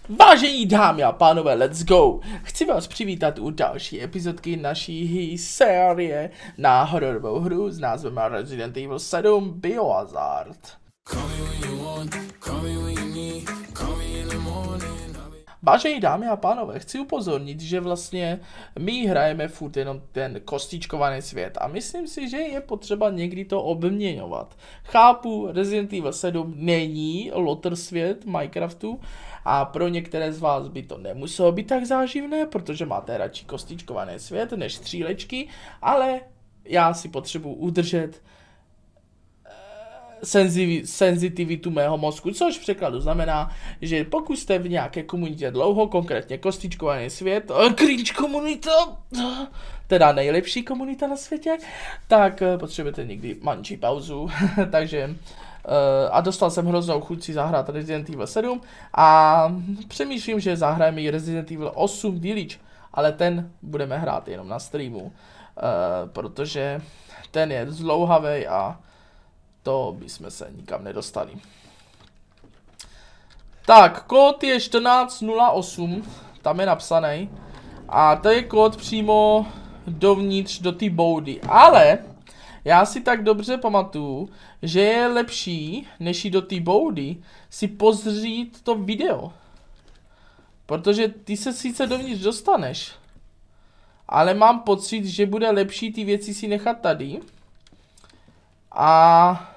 Vážení dámy a pánové, let's go! Chci vás přivítat u další epizodky naší série na hororovou hru s názvem Resident Evil 7 Biohazard. Vážení dámy a pánové, chci upozornit, že vlastně my hrajeme furt jenom ten kostičkovaný svět a myslím si, že je potřeba někdy to obměňovat. Chápu, Resident Evil 7 není lotr svět Minecraftu a pro některé z vás by to nemuselo být tak záživné, protože máte radši kostičkovaný svět než střílečky, ale já si potřebuji udržet senzitivitu mého mozku, což v překladu znamená, že pokud jste v nějaké komunitě dlouho, konkrétně kostičkovaný svět, cringe komunita, teda nejlepší komunita na světě, tak potřebujete někdy mančí pauzu, takže a dostal jsem hroznou chuť si zahrát Resident Evil 7 a přemýšlím, že zahrajeme i Resident Evil 8 Village, ale ten budeme hrát jenom na streamu, protože ten je zdlouhavý a to bychom se nikam nedostali. Tak, kód je 1408, tam je napsaný. A to je kód přímo dovnitř do té boudy. Ale já si tak dobře pamatuju, že je lepší, než jít do té boudy, si pozřít to video. Protože ty se sice dovnitř dostaneš, ale mám pocit, že bude lepší ty věci si nechat tady. A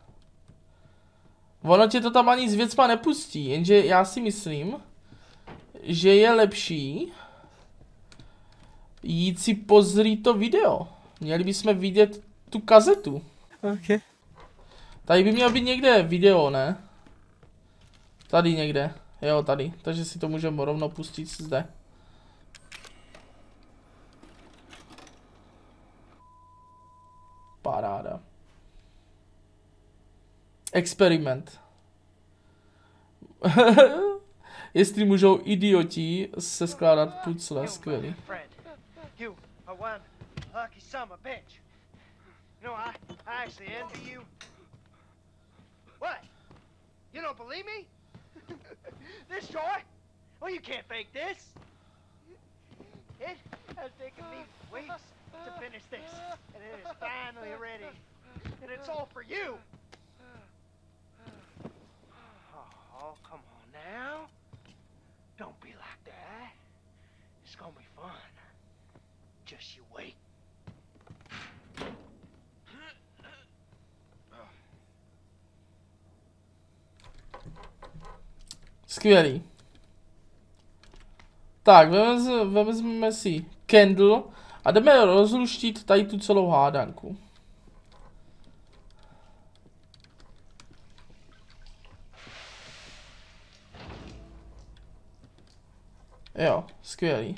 ono tě to tam ani s věcma nepustí, jenže já si myslím, že je lepší jít si pozrít to video. Měli bychom vidět tu kazetu. Okay. Tady by mělo být někde video, ne? Tady někde. Jo, tady. Takže si to můžeme rovnou pustit zde. Paráda. Experiment. Jestli můžou idioti se skládat pucle, skvělý. Oh, come on now. Don't be like that. It's gonna be fun. Just you wait. Skvělý. Tak, vezmeme si candle a jdeme rozluštit tady tu celou hádanku. Jo, skvělý.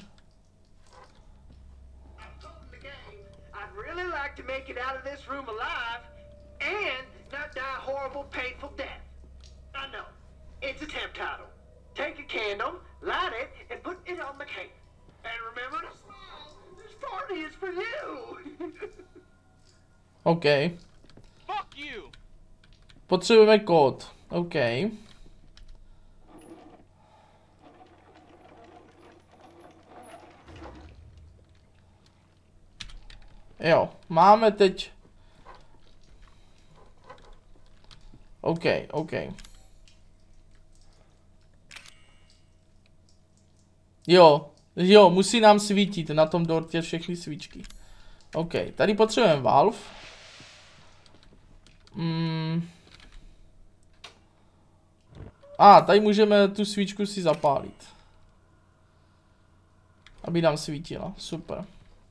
OK. Potřebujeme kód. OK. Jo, máme teď. OK. Jo, musí nám svítit na tom dortě všechny svíčky. OK, tady potřebujeme valve. Tady můžeme tu svíčku si zapálit. Aby nám svítila, super.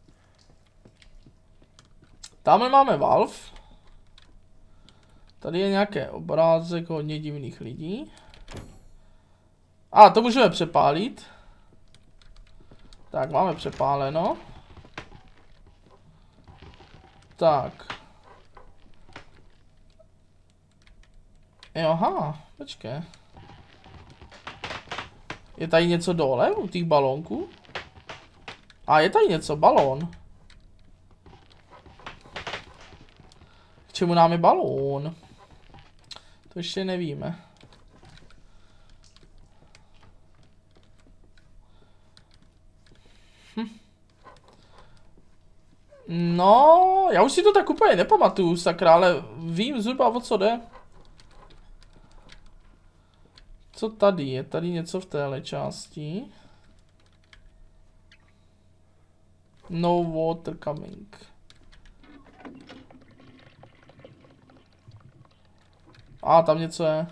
Tamhle máme valve. Tady je nějaký obrázek hodně divných lidí. To můžeme přepálit. Tak, máme přepáleno. Tak. Aha, počkej. Je tady něco dole u těch balónků? Je tady něco, balón. K čemu nám je balón? To ještě nevíme. No, já už si to tak úplně nepamatuju, sakra, ale vím zhruba, o co jde. Co tady? Je tady něco v téhle části? No water coming. A tam něco je.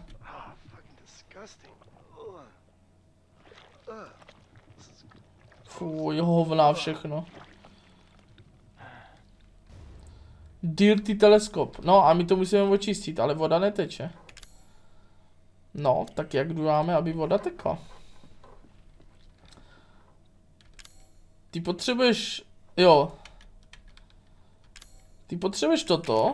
Fuj, hovna všechno. Dirty teleskop. No a my to musíme očistit, ale voda neteče. No, tak jak děláme, aby voda tekla? Ty potřebuješ... Jo. Ty potřebuješ toto.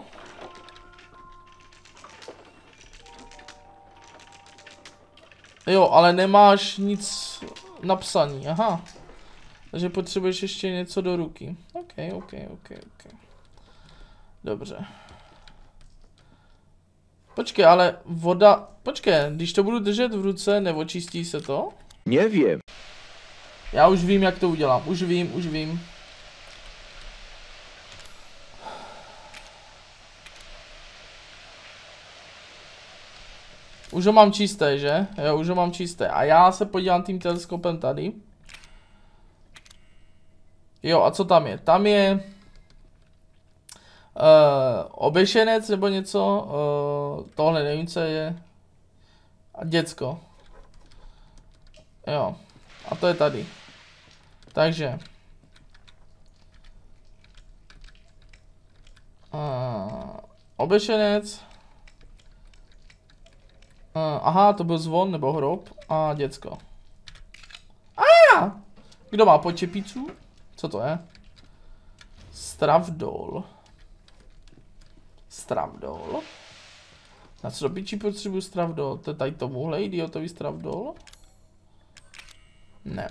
Jo, ale nemáš nic napsaný, aha. Takže potřebuješ ještě něco do ruky. OK. Dobře. Počkej, ale voda... Počkej, když to budu držet v ruce, neočistí se to? Nevím. Já už vím, jak to udělám. Už vím. Už ho mám čisté, že? Jo, už ho mám čisté. A já se podívám tím teleskopem tady. Jo, a co tam je? Tam je... obešenec nebo něco. Tohle nevím, co je. A děcko. Jo. A to je tady. Takže. Obešenec. Aha, to byl zvon nebo hrob. A děcko. Kdo má počepicu? Co to je? Stravdol. Na co do piči potřebuji stravdol? To je tady tomuhle idiotovi stravdol? Ne.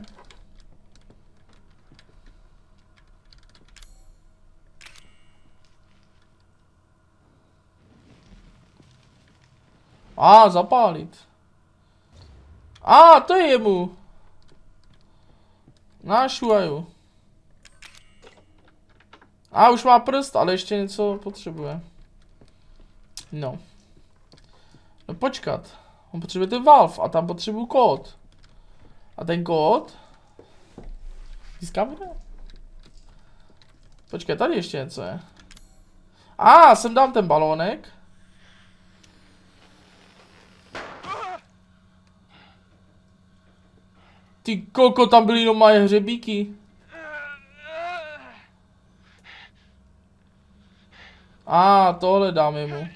Zapálit. To je jemu. Nášuaju. Už má prst, ale ještě něco potřebuje. No. No počkat. On potřebuje ten valve a tam potřebuju kód. A ten kód? Získám kde? Počkej, tady ještě něco je. Sem dám ten balónek. Ty koko, tam byly jenom moje hřebíky. Tohle dáme mu.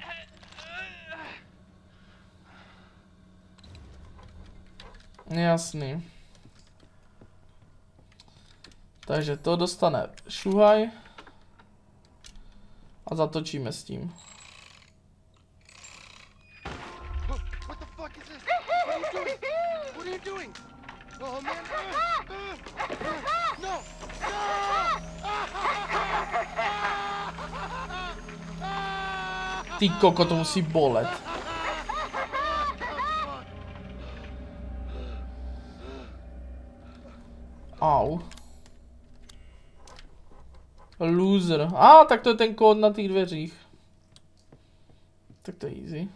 Jasný. Takže to dostane šuhaj. A zatočíme s tím. Ty koko, to musí bolet. Au. Loser. Tak to je ten kód na těch dveřích. Tak to je easy.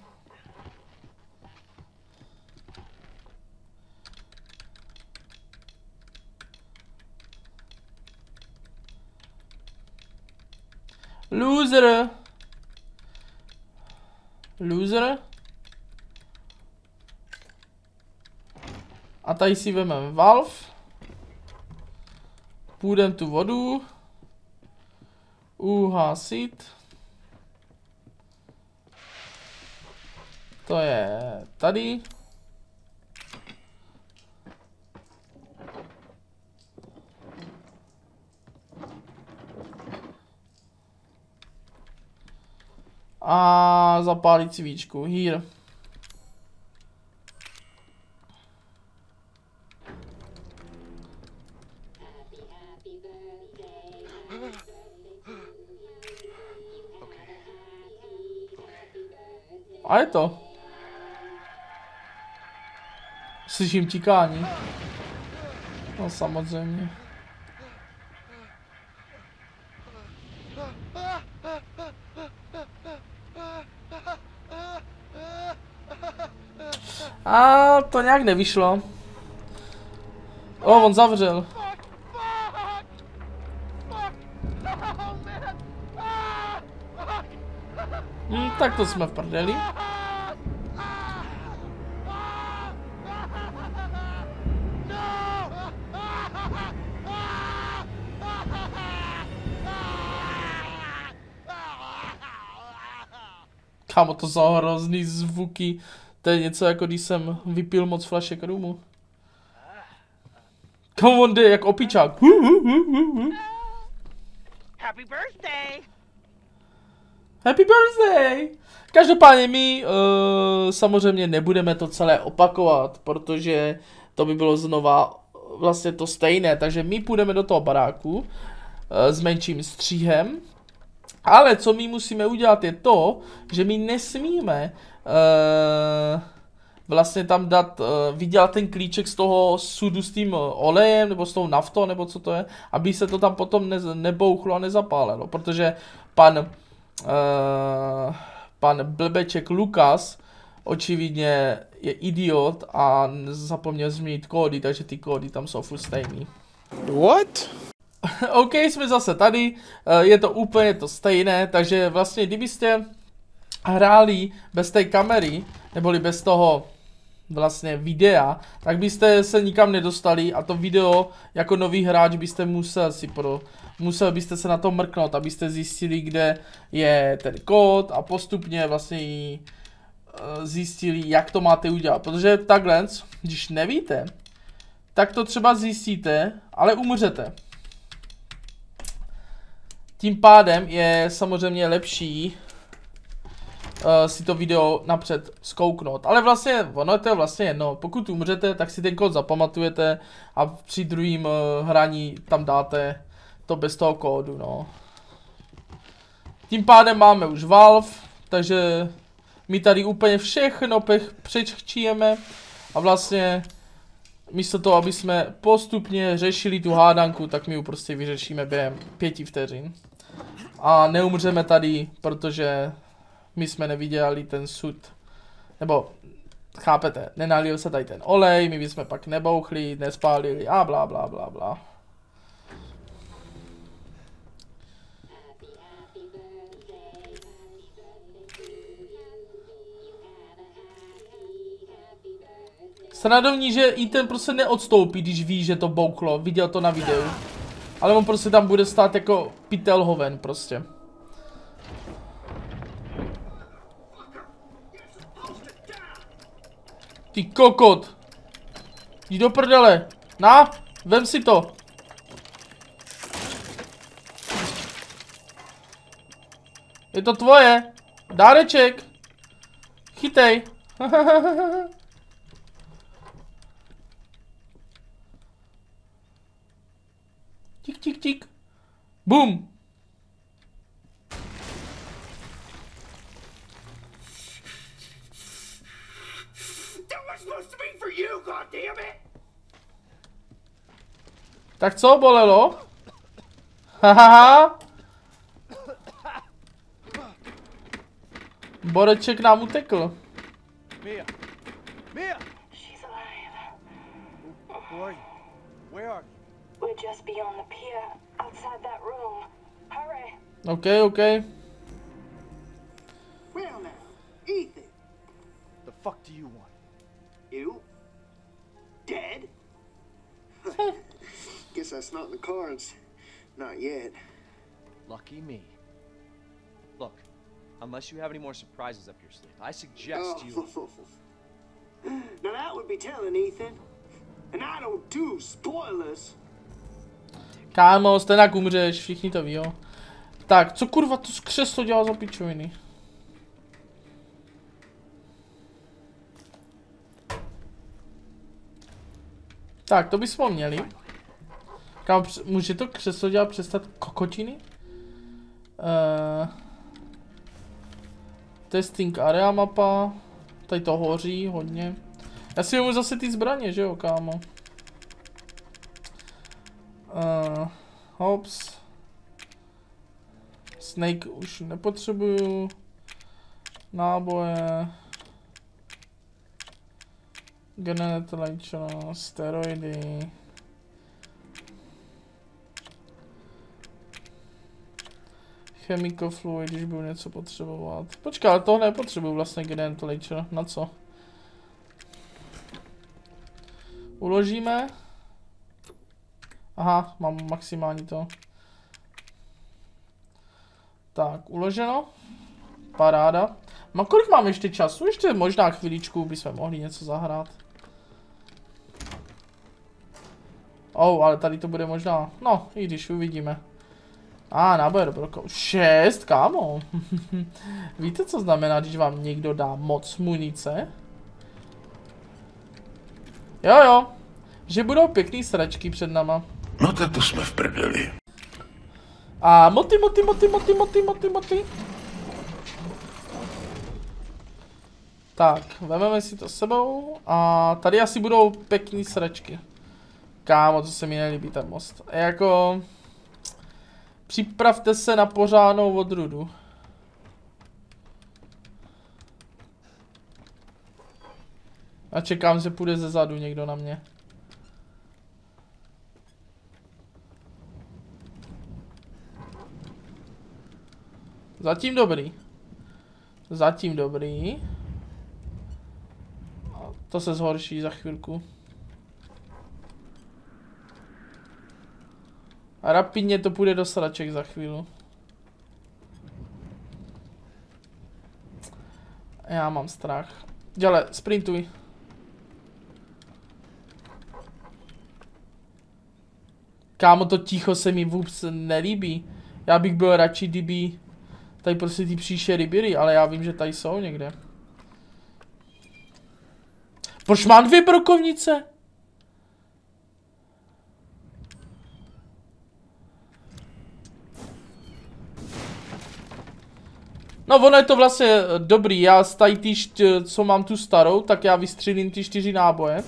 Loser. A tady si vezmeme valve. Půjdeme tu vodu. Uhasit. To je tady. A zapálit svíčku. Here. A je to. Slyším tikání. No samozřejmě. A to nějak nevyšlo. On zavřel. Tak to jsme v prdeli. Kámo, to jsou hrozný zvuky. To je něco jako když jsem vypil moc flašek rumu. Kámo, on jde jak opičák. Happy birthday! Happy birthday! Každopádně my samozřejmě nebudeme to celé opakovat, protože to by bylo znova vlastně to stejné. Takže my půjdeme do toho baráku s menším stříhem. Ale co my musíme udělat je to, že my nesmíme vlastně tam dát, vydělat ten klíček z toho sudu s tím olejem, nebo s tou naftou, nebo co to je, aby se to tam potom nebouchlo a nezapálilo, protože pan blbeček Lukas očividně je idiot a zapomněl změnit kódy, takže ty kódy tam jsou furt stejný. What? OK, jsme zase tady, je to úplně to stejné, takže vlastně kdybyste hráli bez té kamery, neboli bez toho vlastně videa, tak byste se nikam nedostali a to video jako nový hráč byste musel byste se na to mrknout, abyste zjistili, kde je ten kód a postupně vlastně zjistili, jak to máte udělat, protože takhle, když nevíte, tak to třeba zjistíte, ale umřete. Tím pádem je samozřejmě lepší si to video napřed zkouknout. Ale vlastně, ono je to vlastně jedno. Pokud umřete, tak si ten kód zapamatujete a při druhým hraní tam dáte to bez toho kódu, no. Tím pádem máme už Valve, takže my tady úplně všechno přečchčíme a vlastně místo toho, aby jsme postupně řešili tu hádanku, tak my ji prostě vyřešíme během 5 vteřin. A neumřeme tady, protože my jsme neviděli ten sud. Nebo, chápete, nenalil se tady ten olej, my bychom pak nebouchli, nespálili a blá blá blá blá. Srandovní, že i ten prostě neodstoupí, když ví, že to bouchlo, viděl to na videu. Ale on prostě tam bude stát jako pytel hoven prostě. Ty kokot. Jdi do prdele. Na, vem si to. Je to tvoje. Dáreček. Chytej. Tik, tik, tik. Boom. Tak co, bolelo? Hahaha. Boreček nám utekl. Mia! Mia! She's alive. Who are you? Where are you? We're just beyond the pier, outside that room. Hurry! Okay, okay. Well now, Ethan, The fuck do you want? you dead? Guess that's not in the cards. Not yet. Lucky me. Look, unless you have any more surprises up your sleeve, I suggest you... Now that would be telling, Ethan. And I don't do spoilers. Kámo, stejnak umřeš, všichni to ví, jo. Tak, co kurva to křeslo dělá za pičoviny? Tak, to bychom měli. Kámo, může to křeslo dělat přestat kokotiny? Testing area mapa. Tady to hoří hodně. Já si vezmu zase ty zbraně, že jo, kámo. Hops. Snake už nepotřebuju. Náboje. Genetlačo, steroidy. Chemical fluid, když budu něco potřebovat. Počkej, ale tohle nepotřebuji vlastně genetlačo. Na co? Uložíme. Aha, mám maximální to. Tak, uloženo. Paráda. Kolik mám ještě času? Ještě možná chviličku bychom mohli něco zahrát. Ale tady to bude možná, no, i když uvidíme. Náboj dobrokou. 6, kámo. Víte, co znamená, když vám někdo dá moc munice? Jo. Že budou pěkný sračky před náma. No tak to jsme v prdeli. A moty. Tak, vezmeme si to s sebou a tady asi budou pěkný sračky. Kámo, to se mi nelíbí ten most. Jako... Připravte se na pořádnou odrůdu. A čekám, že půjde ze zadu někdo na mě. Zatím dobrý. A to se zhorší za chvilku. A rapidně to půjde do sraček za chvíli. Já mám strach. Děle, sprintuj. Kámo, to ticho se mi vůbec nelíbí. Já bych byl radši, kdyby tady prostě ty příšery byly, ale já vím, že tady jsou někde. Proč mám 2 brokovnice? No ono je to vlastně dobrý, já z tady ty, co mám tu starou, tak já vystřelím ty 4 náboje.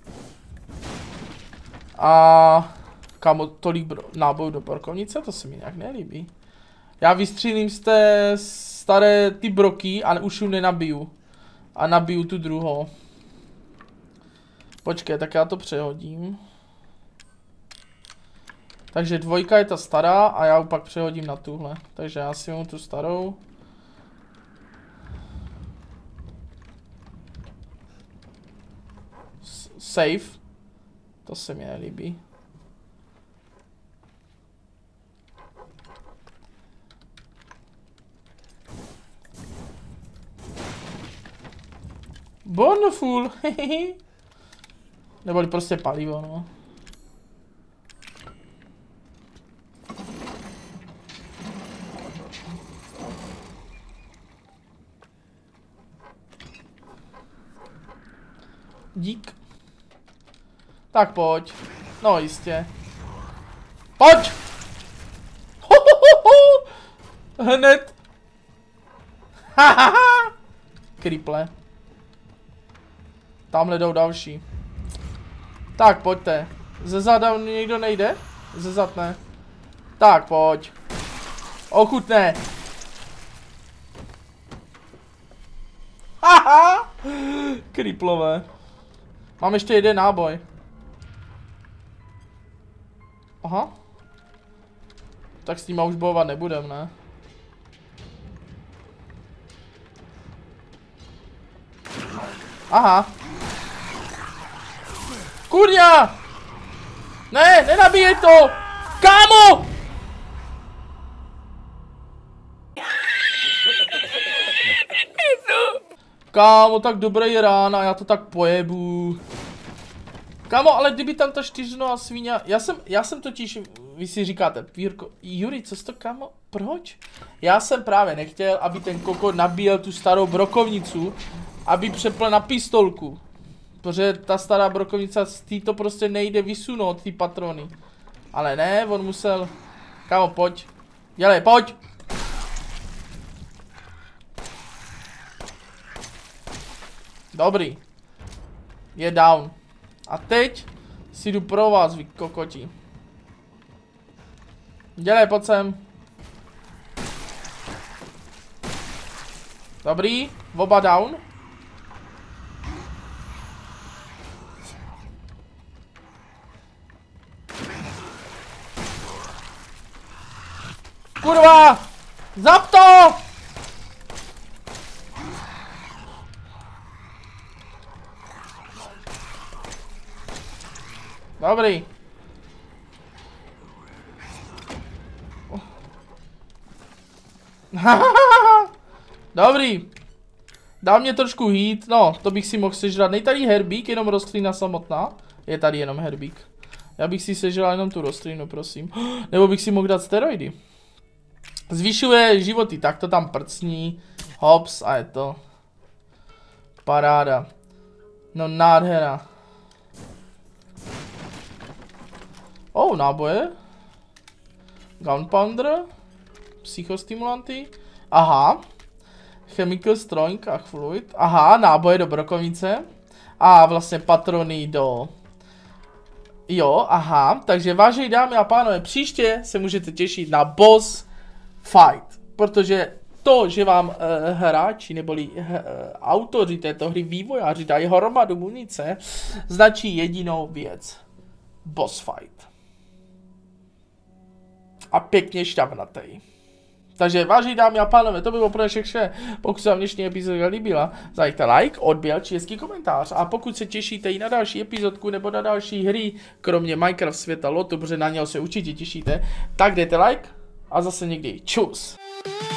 A... Kámo, tolik nábojů do brokovnice, to se mi nějak nelíbí. Já vystřelím z té staré ty broky a už ji nenabiju. A nabiju tu druhou. Počkej, tak já to přehodím. Takže 2 je ta stará a já ji pak přehodím na tuhle. Takže já si vezmu tu starou. Save. To se mi nelíbí. Wonderful. Neboli prostě palivo, no. Dík. Tak pojď. No jistě. Pojď! Hned. Kriple. Tamhle jdou další. Tak pojďte. Ze zada někdo nejde? Ze zad ne. Tak pojď. Ochutné. Haha. Kriplové. Mám ještě 1 náboj. Aha. Tak s nima už bojovat nebudem, ne? Aha. Kurňa! Ne, nenabíjej to! Kámo! Kámo, tak dobrý je rána, já to tak pojebu. Kámo, ale kdyby tam ta 4nohá svíně... Já jsem totiž... Vy si říkáte, Jirko, Juri, co jsi to, kámo? Proč? Já jsem právě nechtěl, aby ten kokot nabíjel tu starou brokovnicu, aby přepl na pistolku. Protože ta stará brokovnice z té to prostě nejde vysunout, ty patrony. Ale ne, on musel... Kámo, pojď. Dělej, pojď! Dobrý. Je down. A teď si jdu pro vás, vy kokoti. Dělej, pojď sem. Dobrý, oba down. Kurva! Zap to! Dobrý. Dobrý. Dá mě trošku hít, no, to bych si mohl sežrat. Nej tady herbík, jenom rostlina samotná. Je tady jenom herbík. Já bych si sežral jenom tu rostlinu, prosím. Nebo bych si mohl dát steroidy. Zvyšuje životy, tak to tam prcní. Hops a je to. Paráda. No nádhera. Náboje. Gunpowder. Psychostimulanty. Aha. Chemical Strong a Fluid. Aha, náboje do brokovnice. A vlastně patrony do... Jo, aha. Takže vážení dámy a pánové, příště se můžete těšit na boss fight. Protože to, že vám hráči neboli autoři této hry, vývojáři dají hromadu munice, značí jedinou věc. Boss fight. A pěkně šťavnatej. Takže vážení dámy a pánové, to by bylo pro dnešek vše. Pokud se vám dnešní epizoda líbila, zajďte like, odběr či hezký komentář. A pokud se těšíte i na další epizodku nebo na další hry, kromě Minecraft světa Lotu, protože na něho se určitě těšíte, tak dejte like a zase někdy čus.